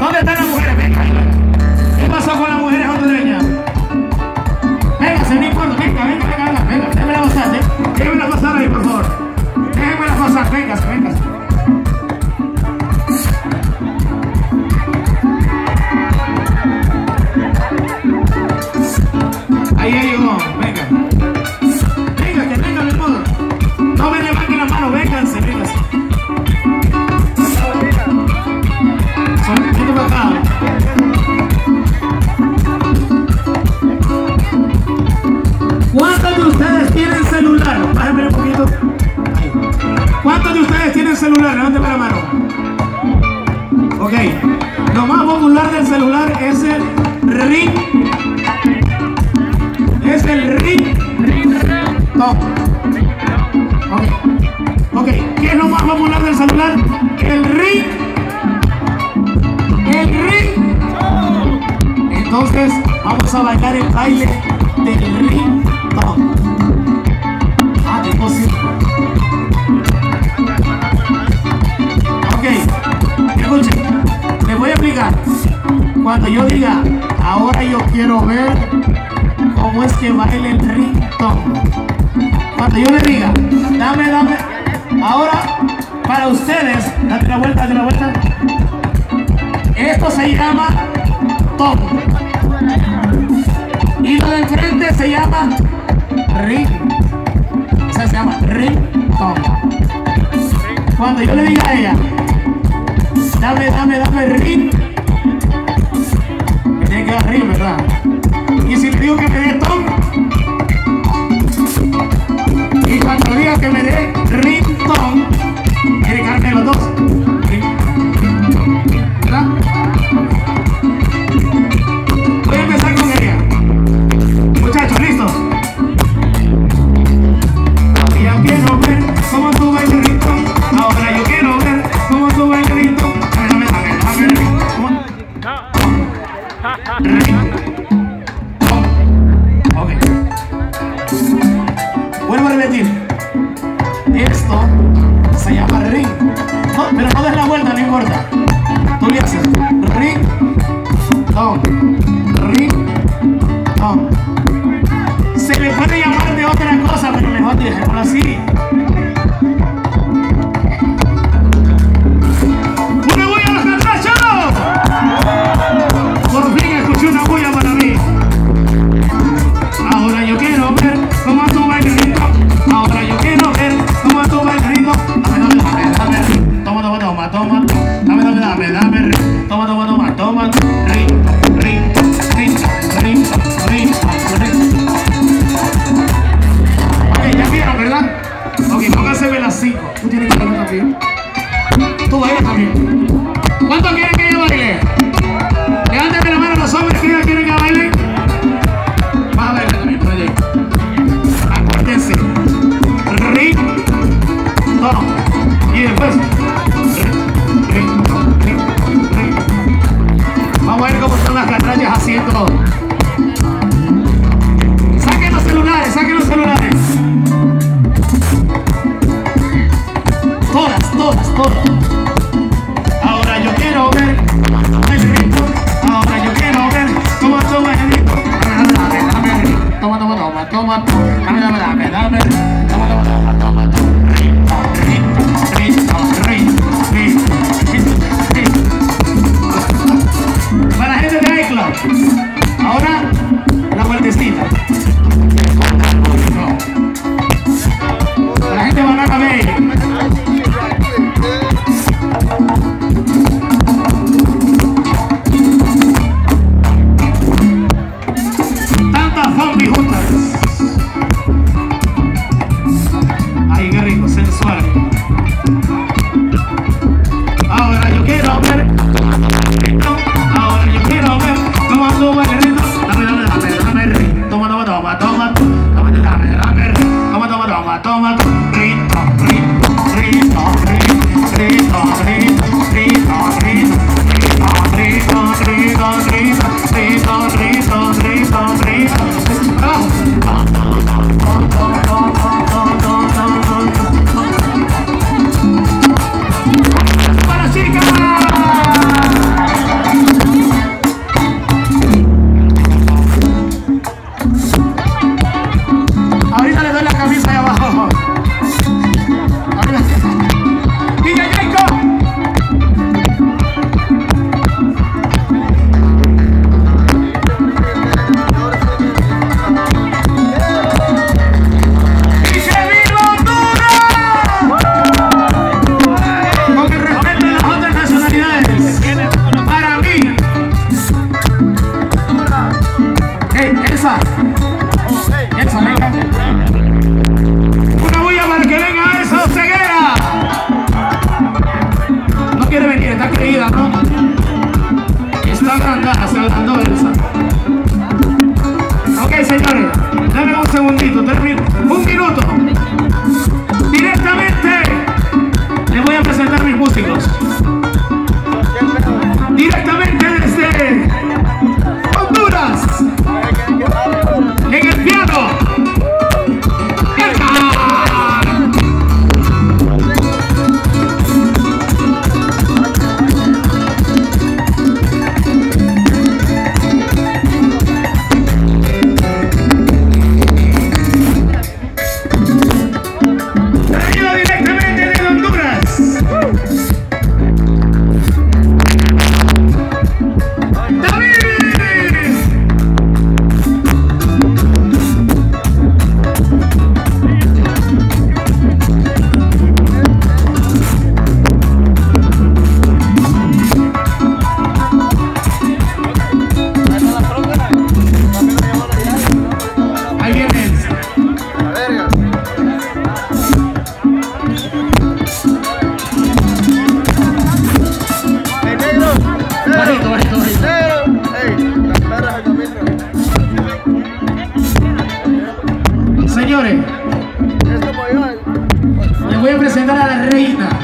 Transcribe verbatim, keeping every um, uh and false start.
¿Dónde están las mujeres? Venga, venga. ¿Qué pasó con las mujeres hondureñas? Venga, se me importa. Venga, venga, venga, venga, venga. Déjenmela pasar, ¿eh? Déjenmela pasar ahí, por favor. Déjenmela pasar. Venga, venga. Ahí, ahí llegó. Venga. Venga, que venga, mi amor. No me levanten la mano. Vénganse, vénganse. Son para acá. ¿Cuántos de ustedes tienen celular? Bájenme un poquito. ¿Cuántos de ustedes tienen celular? Levánteme la mano. Ok. Lo más popular del celular es el ring. Es el ring. Top. Ok. Ok. ¿Qué es lo más popular del celular? El ring. El ring. Entonces vamos a bailar el baile del ring. Top. Ah, qué posible. Ok. Escuchen. Les voy a explicar. Cuando yo diga, ahora yo quiero ver cómo es que baila el ringtone. Cuando yo le diga, dame, dame. Ahora, para ustedes, date la vuelta, date la vuelta. Esto se llama tom. Y lo de enfrente se llama ring. O sea, se llama ringtone. Cuando yo le diga a ella, dame, dame, dame ring. Me tiene que dar ring, ¿verdad? Y si le digo que me dé tom, y cuando le diga que me dé ringtone, tiene que darme los dos. ¿Verdad? Voy a empezar con ella. Muchachos, ¿listos? Ya quiero ver cómo tú bailas el ringtone. Ahora yo quiero ver cómo tú bailas el ringtone. Dame, dame, dame, dame. Ok. Vuelvo a repetir. Esto se llama ring. No, pero no des la vuelta, no importa. Tú le haces ring, tom, ring, tom. Se le puede llamar de otra cosa, pero mejor dejémoslo así. ¡Una bulla a los carrachos! Por fin escuché una bulla para mí. Ahora yo quiero ver cómo tú bailas el ritmo. Ahora yo quiero ver cómo tú bailas el ritmo. Dame, dame, dame, dame. Toma, toma, toma, toma. Dame, dame, dame, dame. Toma, toma, toma, toma. Ring, ring, ring, ring, ring, ring. Ok, ya vieron, ¿verdad? Ok, pónganse las cinco. Tú tienes que bailar también. Tú bailas también. ¿Cuántos quieren que yo baile? Levántame la mano a los hombres que ellos quieren que bailen. Va a bailar también, por allá. Acuérdense. Ring, tom. Y después. Ring, ring, ring. Vamos a ver cómo son las catrachas haciendo. Saquen los celulares, saquen los celulares. Todas, todas, todas. Ahora yo quiero ver el ritmo. Ahora yo quiero ver cómo toma el ritmo. Dame, dame, dame. Toma, toma, toma, toma. Dame, dame, dame, dame. Toma, toma, toma, toma. Ritmo, ritmo, ritmo, ritmo, ritmo. Para la gente de iCloud. Ahora la vueltecita. Para la gente de Banana Bay. Tantas zombies juntas. está querida, ¿no? Está agrandada, se agrandó Elsa. Ok, señores, dame un segundito, termino. Un minuto. Directamente les voy a presentar mis músicos. Directamente desde Honduras. En el piano. Señores, les voy a presentar a la reina.